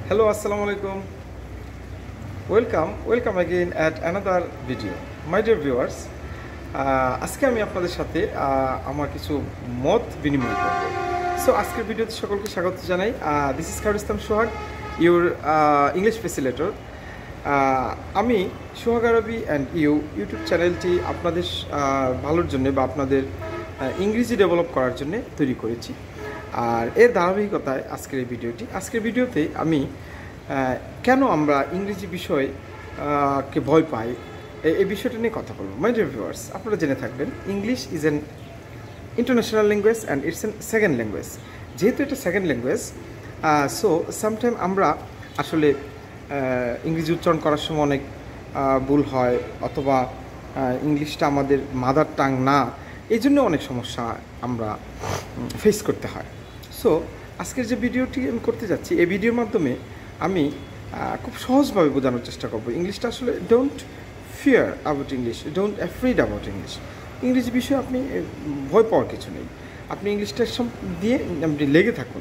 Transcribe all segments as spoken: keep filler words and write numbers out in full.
Hello, assalamu alaikum. Welcome, welcome again at another video. My dear viewers, আজকে আমি আপনাদের সাথে আমার কিছু মত বিনিময় করব। সো আজকের ভিডিওতে সকলকে স্বাগত জানাই। This is Khairul Islam Sohag, your English facilitator. আমি সোহাগ আরবি অ্যান্ড ইউ ইউটিউব চ্যানেলটি আপনাদের ভালোর জন্য বা আপনাদের ইংরেজি ডেভেলপ করার জন্য তৈরি করেছি। আর এর ধারাবাহিকতায় আজকের এই ভিডিওটি আজকের ভিডিওতে আমি কেন আমরা ইংরেজি বিষয় কে ভয় পাই এই বিষয়টা নিয়ে কথা বলবো। মাই ডিয়ার ভিউয়ার্স, আপনারা জেনে থাকবেন English is an international language and it's an second language. যেহেতু এটা সেকেন্ড ল্যাঙ্গুয়েজ, সো সামটাইম আমরা আসলে ইংরেজি উচ্চারণ করার সময় অনেক ভুল হয়, অথবা ইংলিশটা আমাদের মাদার টাং না, এই জন্য অনেক সমস্যা আমরা ফেস করতে হয়। সো আজকের যে ভিডিওটি আমি করতে যাচ্ছি, এই ভিডিওর মাধ্যমে আমি খুব সহজভাবে বোঝানোর চেষ্টা করব ইংলিশটা আসলে don't fear about English, don't afraid about English. ইংরেজি বিষয়ে আপনি ভয় পাওয়ার কিছু নেই, আপনি ইংলিশটা সব দিয়ে আপনি লেগে থাকুন।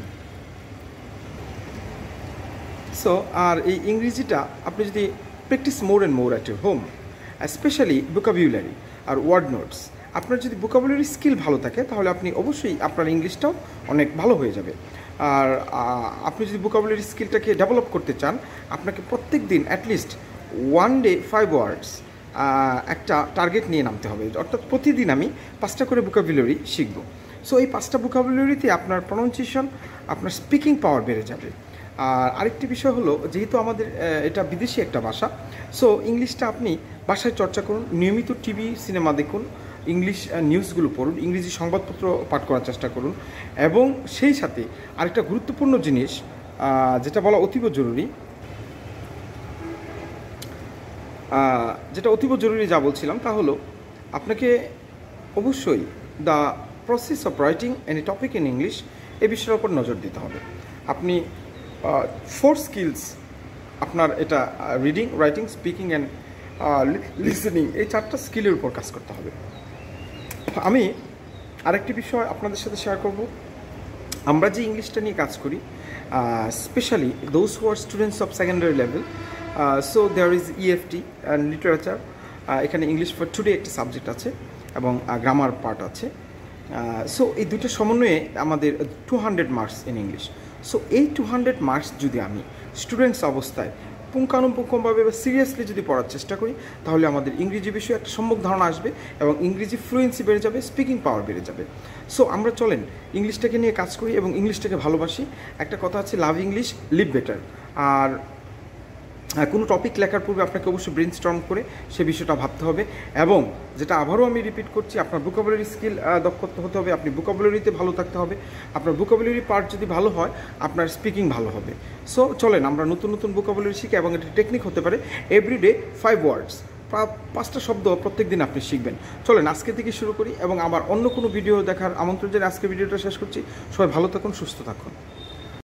সো আর এই ইংরেজিটা আপনি যদি practice more and more at your home, specially vocabulary আর ওয়ার্ড নোটস, আপনার যদি ভোকাবুলারি স্কিল ভালো থাকে তাহলে আপনি অবশ্যই আপনার ইংলিশটাও অনেক ভালো হয়ে যাবে। আর আপনি যদি ভোকাবুলারি স্কিলটাকে ডেভেলপ করতে চান, আপনাকে প্রত্যেক দিন at least one day five words একটা টার্গেট নিয়ে নামতে হবে। অর্থাৎ প্রতিদিন আমি পাঁচটা করে ভোকাবুলারি শিখব। সো এই পাঁচটা ভোকাবুলারিতে আপনার প্রনাউন্সিয়েশন, আপনার স্পিকিং পাওয়ার বেড়ে যাবে। আর আরেকটি বিষয় হলো, যেহেতু আমাদের এটা বিদেশি একটা ভাষা, সো ইংলিশটা আপনি বাসায় চর্চা করুন, নিয়মিত টিভি সিনেমা দেখুন, ইংলিশ নিউজগুলো পড়ুন, ইংরেজি সংবাদপত্র পাঠ করার চেষ্টা করুন, এবং সেই সাথে আরেকটা গুরুত্বপূর্ণ জিনিস যেটা বলা অতীব জরুরি, যেটা অতীব জরুরি যা বলছিলাম তা হলো আপনাকে অবশ্যই the process of writing any topic in English এই বিষয়ের উপর নজর দিতে হবে। আপনি ফোর স্কিলস, আপনার এটা reading, writing, speaking and listening, এই চারটা স্কিলের উপর কাজ করতে হবে। আমি আরেকটি বিষয় আপনাদের সাথে শেয়ার করব। আমরা যে ইংলিশটা নিয়ে কাজ করি, specially those who are students of secondary level, so there is EFT and literature, এখানে ইংলিশ ফর টুডে একটি সাবজেক্ট আছে এবং গ্রামার পার্ট আছে। সো এই দুটো সমন্বয়ে আমাদের two hundred marks in English. So এই টু হান্ড্রেড মার্কস যদি আমি স্টুডেন্টস অবস্থায় পুঙ্খানুপুঙ্খভাবে বা সিরিয়াসলি যদি পড়ার চেষ্টা করি, তাহলে আমাদের ইংরেজি বিষয়ে একটা সম্যক ধারণা আসবে এবং ইংরেজি ফ্লুয়েন্সি বেড়ে যাবে, স্পিকিং পাওয়ার বেড়ে যাবে। সো আমরা চলেন ইংলিশটাকে নিয়ে কাজ করি এবং ইংলিশটাকে ভালোবাসি। একটা কথা আছে, লাভ ইংলিশ লিভ বেটার। আর কোনো টপিক লেখার পূর্বে আপনাকে অবশ্যই ব্রেন স্টর্ম করে সে বিষয়টা ভাবতে হবে, এবং যেটা আবারও আমি রিপিট করছি, আপনার ভোকাবুলারি স্কিল দক্ষ হতে হবে, আপনি ভোকাবুলারিতে ভালো থাকতে হবে। আপনার ভোকাবুলারি পার্ট যদি ভালো হয়, আপনার স্পিকিং ভালো হবে। সো চলেন আমরা নতুন নতুন ভোকাবুলারি শিখি, এবং এটা টেকনিক হতে পারে এভরিডে ফাইভ ওয়ার্ডস, পাঁচটা শব্দ প্রত্যেক দিন আপনি শিখবেন। চলেন আজকে থেকে শুরু করি, এবং আবার অন্য কোনো ভিডিও দেখার আমন্ত্রণ জানিয়ে আজকে ভিডিওটা শেষ করছি। সবাই ভালো থাকুন, সুস্থ থাকুন।